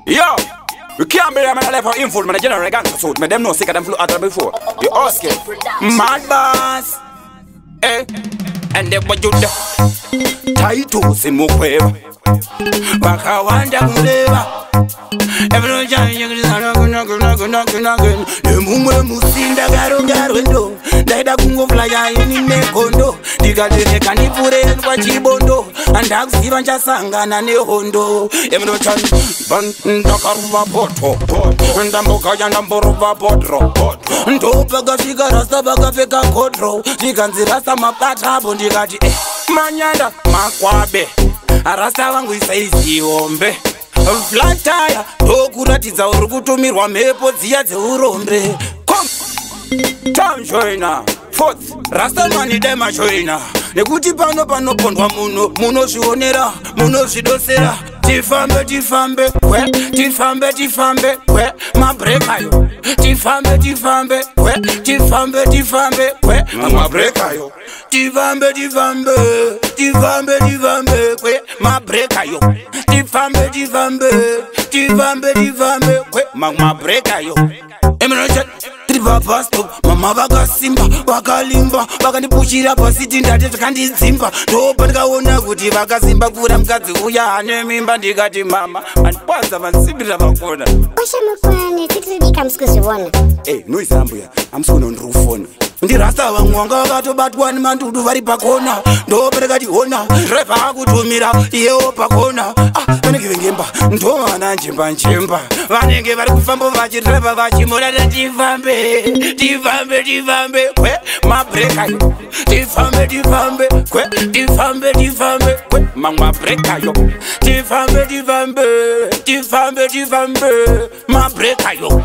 Yo, we can't be a man alive for info, man. A general gangster suit, man. Them no sicker than flew out before. You ask it. Mad boss. Eh? And then what you do? Title, Simukweva. Wakawanda Muleva. Every time you knocking. The mumwe musinda garo. Daida kungo flya in Nekondo. Diga de Canipure kwa Chibondo. And Dax even Jasangana ne Hondo. Every time Bantakarva Poto. And Damboka Yandamborova Potro. And Topaga Figarasta Bagafeka Kotro. Diganzirasta Mapata Bondigati. Manyada Makwabe. Arasta wangu isaizi ombe. Flat tire, dokuratidza uri kutumirwa mhepo dziya dzeurombe. Tom joiner, fourth, Rastamani dema joiner. Nekuti panopondwa munozvionera, munozvidosera. Tifambe, kwe, mabrekayo. Tifambe, kwe, mabrekayo. Tifambe, kwe, mabrekayo. Tifambe, kwe, mabrekayo. Emergency. Pasto, mama vakasimba, vakalimba, vakandipushira pasiti ndati zvakandidzimba. Ndopandikaona kuti vakasimba kura mukadzi uya ane mimba ndikati mama, mandikwanza vansimbirira vakona. Oshamukwane, tikudika musikuzviona. Noisambuya, amusikuona ndiri kufona. Ndirasta vamwe vanga vakatobatwa nemandudu vari pakona. Ndoperekationa, driver akutumira iyewo pakona. Vanenge vengemba, ndovana njemba. Vanenge vari kufamba vachidriver vachimurata tifambe, kwe, mabrekayo. Tifambe, kwe, mabrekayo. Tifambe, mabrekayo.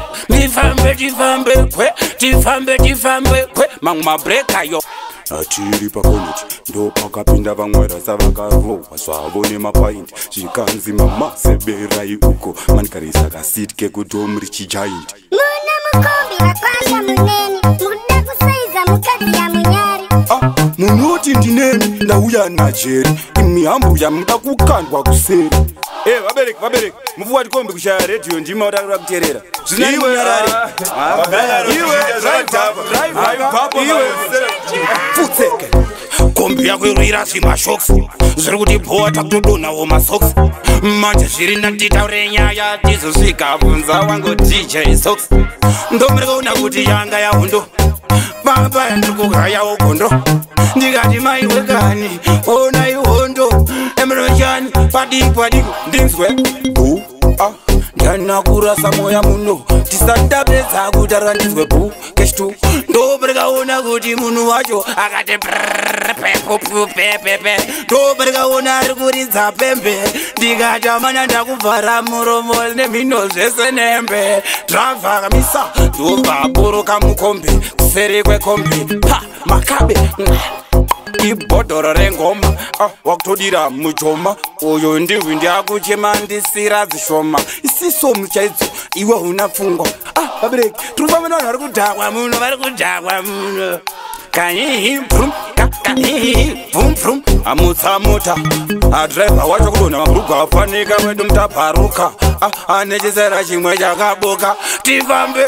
Tifambe, kwe, mabrekayo. Atiri pakoneti, ndo pakapinda vamwera savakarohwa zvavo nemapaindi. Zvikanzi mama seberai uko, manikarisa kasiti kekutomuri chijaindi. Muna mukombi vakwasha muneni, muda kusaiza mukadzi ya munyari. Munoti ndineni, ndauya najeri, imi hambuya muda kukandwa kuseri. Vabereki, mufuwa tikombi kushaya radio ndima utakura kuterera. Zvinani munyarari. Futseke. Kombi yako irwira zvimashoksi. Zviri kuti bhoa takutodonhawo masoksi. Manje zviri ndanditaure nyaya tizosvika bvunza wangu DJ Sox. Ndomurikaona kuti yanga yahondo. Baba ndiri kugayawo gondo. Ndikati maiwe kani, ona ihondo. Emerojani, padiko, ndinzwe. Ndanakurasa moya muno. Tisandapedza kutarira ndinzwe bu. Keshtu, ndoperekaona kuti munhu wacho akati pepe. Ndoperekaona ari kuridza pembe. Ndikati amana ndakuvhara muromo nemhino zvese nembe. Driver akamisa, ndobva aburuka mukombi. Kuseri kwekombi, makabe. Ibhodhoro rengoma, wakutodira mujoma. Uyo ndiwi ndiakuchema ndisira zvishoma. Isiso muchaidzo, iwe huna pfungwa. Vabereki, turikufamba nevanhu vari kudhakwa muno. Kanyihi vrum, amutsa mota. Driver wacho kudonha mabhurugu afanika wedu mutaparuka. Anechisera chimwe chakaboka. Tifambe,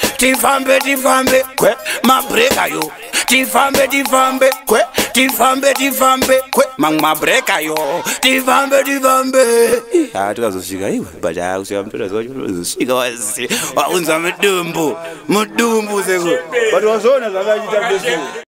kwe, mabrekayo. Tifambe, kwe, mabrekayo. Tifambe. Tikazosvika iwe, but kusvika mutora zosvika wasi. Waunza mudumbu seko. But wazona zvakaita pesi.